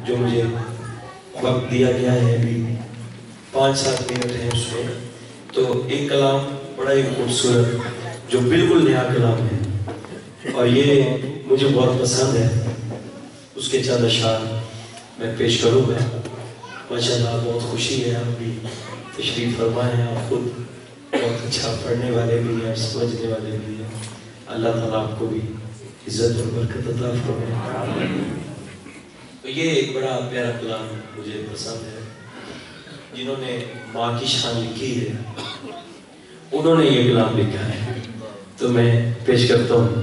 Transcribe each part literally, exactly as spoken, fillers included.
جو مجھے وقت دیا گیا ہے ابھی پانچ سات منٹ ہیں اس میں، تو ایک کلام بڑا ہی خوبصورت جو بالکل نیا کلام ہے اور یہ مجھے بہت پسند ہے، اس کے چند اشعار میں پیش کروں گا۔ ماشاءاللہ بہت خوشی ہے، آپ بھی تشریف فرما ہیں، آپ خود بہت اچھا پڑھنے والے بھی ہیں، سمجھنے والے بھی ہیں۔ اللہ تعالیٰ آپ کو بھی عزت اور برکت عطا فرمائے۔ تو یہ ایک بڑا پیارا کلام مجھے پسند ہے، جنہوں نے ماں کی شان لکھی ہے انہوں نے یہ کلام لکھا ہے، تو میں پیش کرتا ہوں۔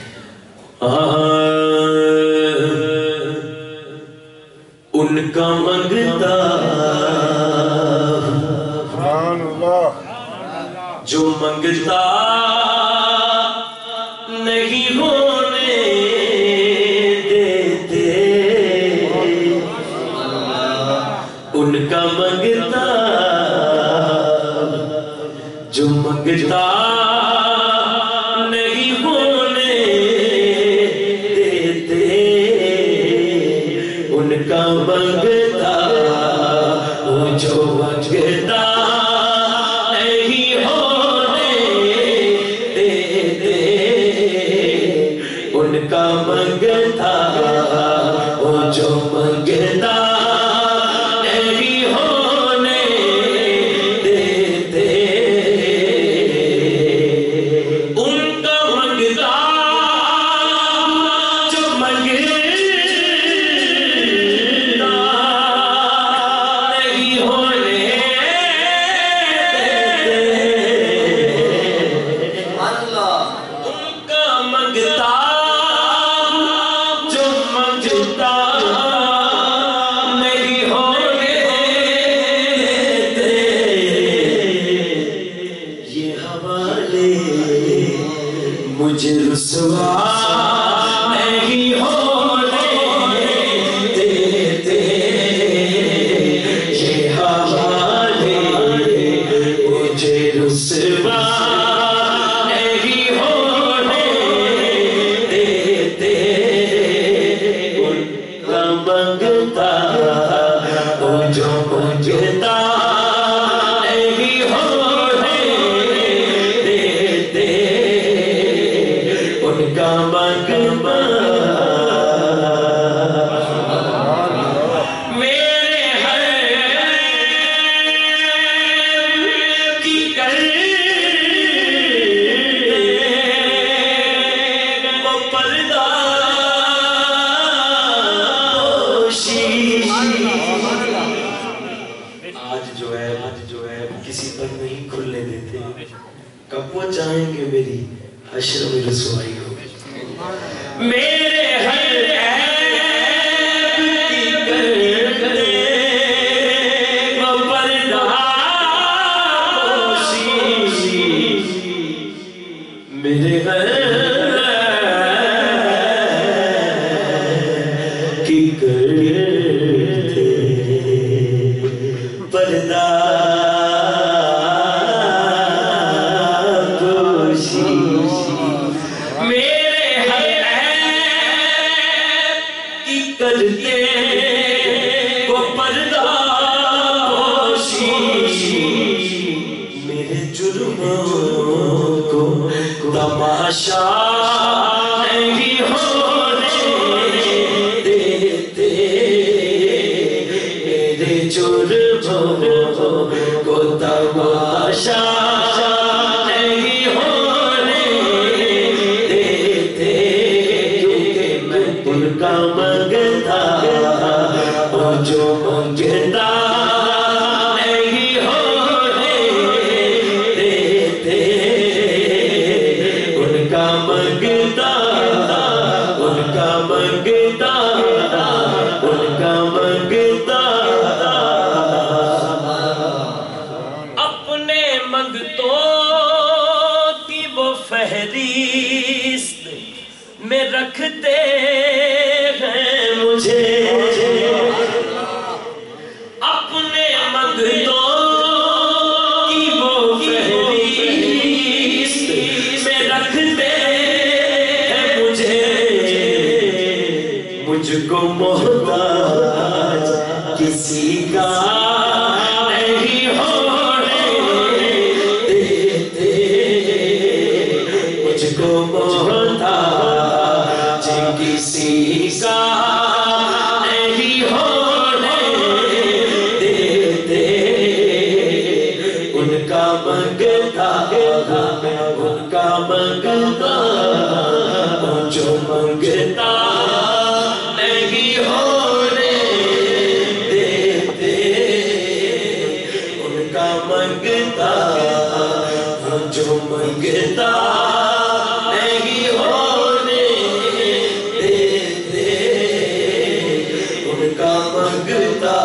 ان کا منگتا جو منگتا نہیں ہونے دیتے، ان کا منگتا جو منگتا نہیں ہونے دیتے، ان کا منگتا وہ جو منگتا نہیں ہونے دیتے، ان کا منگتا وہ جو منگتا مجھے رسوا نہیں ہونے دیتے، یہ حوالے مجھے رسوا نہیں ہونے دیتے، ان کا منگتا وہ جو منگتا کب وہ چاہیں گے میری حشر میں رسوائی ہو، میرے ہر عیب کی کرنے وہ پردہ پوشی، میرے ہر عیب کی کرتے پردہ کرتے وہ پردہ پوشی، میرے جرموں کو تماشا نہیں ہونے دیتے، میرے جرموں کو تماشا نہیں ہونے دیتے، کیونکہ میں ان کا منگتا وہ جو منگتا نہیں ہونے دیتے، ان کا منگتا ان کا منگتا ان کا منگتا اپنے منگتوں کی وہ فہرست میں رکھتے ہیں مجھے، اپنے منگتوں کی وہ فہرست میں رکھتے ہیں مجھے، مجھ کو محتاج किसी का नहीं होने देते, मुझको मोहताज किसी का नहीं होने देते, उनका मंगता उनका मंगता जो मंगता नहीं होने देते, उनका मंगता जो मंगता नहीं होने देते, उनका मंगता।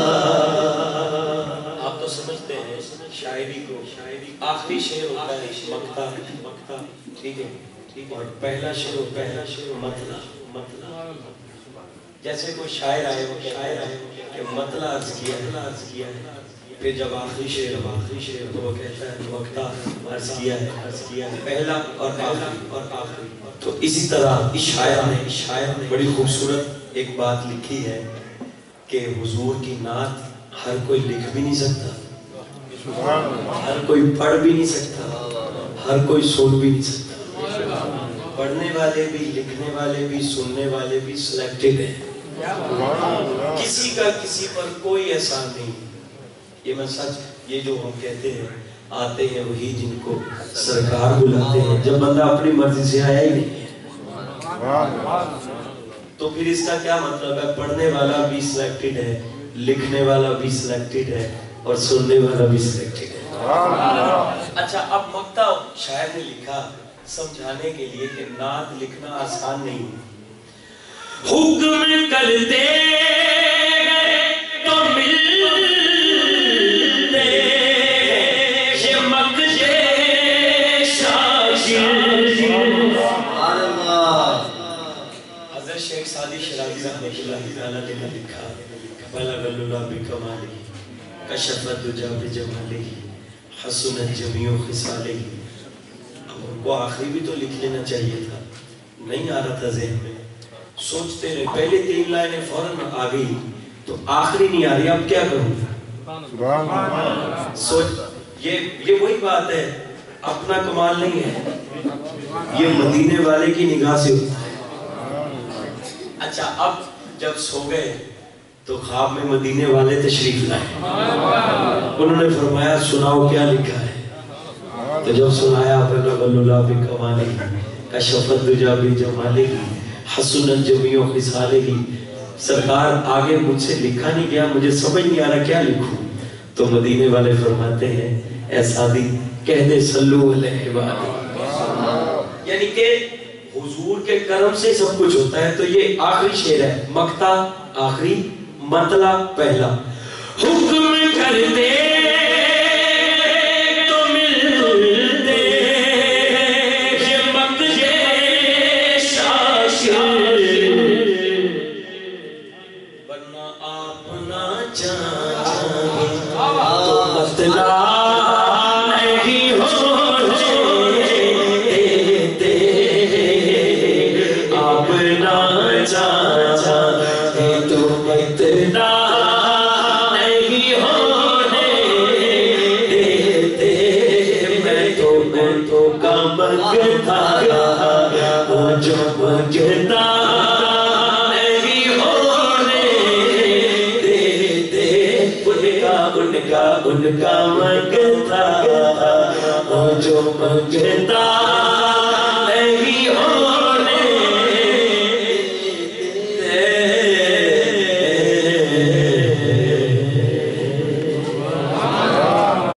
आप तो समझते हैं शायरी को, शायरी आखिरी शेर होता है मक्ता, मक्ता, ठीक है, ठीक है, और पहला शेर पहला शेर मतला, मतला। जैसे कोई शायर आए वो शायर आए कि मतला अर्ज किया अर्ज किया है, फिर जब आखिरी शेर आखिरी शेर तो वो कहता है मक्ता अर्ज किया है अर्ज किया है, पहला और पहला और आखिरी। तो इसी तरह इस शायर ने इस शायर ने बड़ी खूबसूरत एक बात लिखी है कि हुजूर की नात हर कोई लिख भी नहीं सकता, हर कोई पढ़ भी नहीं सकता, हर कोई सुन भी नहीं सकता। पढ़ने वाले भी, लिखने वाले भी, सुनने वाले भी सिलेक्टेड हैं। किसी का किसी पर कोई एहसान नहीं। ये मैं सच, ये जो हम कहते हैं आते हैं वही जिनको सरकार बुलाते हैं, जब बंदा अपनी मर्जी से आया ही नहीं है तो फिर इसका क्या मतलब है? पढ़ने वाला भी सिलेक्टेड है, लिखने वाला भी सिलेक्टेड है और सुनने वाला भी सिलेक्टेड है। अच्छा, अब मक्ता शायर ने लिखा समझाने के लिए कि नात लिखना आसान नहीं है। हुक्म करते तो मिलते ये मक्ते शाशिर। हज़रत शेख सादी शिराज़ी रहमतुल्लाह तआला ने लिखा बलगल्लुला बिकमाली कशफत दुजा बिजमालिही हसनत जमीउ खिसालिही। उनको आखिरी भी तो लिख लेना चाहिए था, नहीं आ रहा था ज़हन में। सोचते रहे, पहले तीन लाइनें फौरन आ गई तो आखिरी नहीं आ रही, अब क्या करूं? सोच, ये ये वही बात है, अपना कमाल नहीं है, ये मदीने वाले की निगाह से होता है। अच्छा, अब जब सो गए तो ख्वाब में मदीने वाले तशरीफ लाए, उन्होंने फरमाया सुनाओ क्या लिखा है। तो जब सुनाया बलगल्लुला बिकमाली कशफत दुजा बिजमालिही हसनत जमीउ खिसालिही। सरकार आगे मुझसे लिखा नहीं गया, मुझे समझ नहीं आ रहा क्या लिखूं। तो मदीने वाले फरमाते हैं ऐ सादी कह दे सल्लू अलैहि व आलिहि, यानी कि हुजूर के करम से सब कुछ होता है। तो ये आखिरी शेर है, मक्ता आखिरी, मतला पहला। हुक्म करते उनका मंगता जो मंगता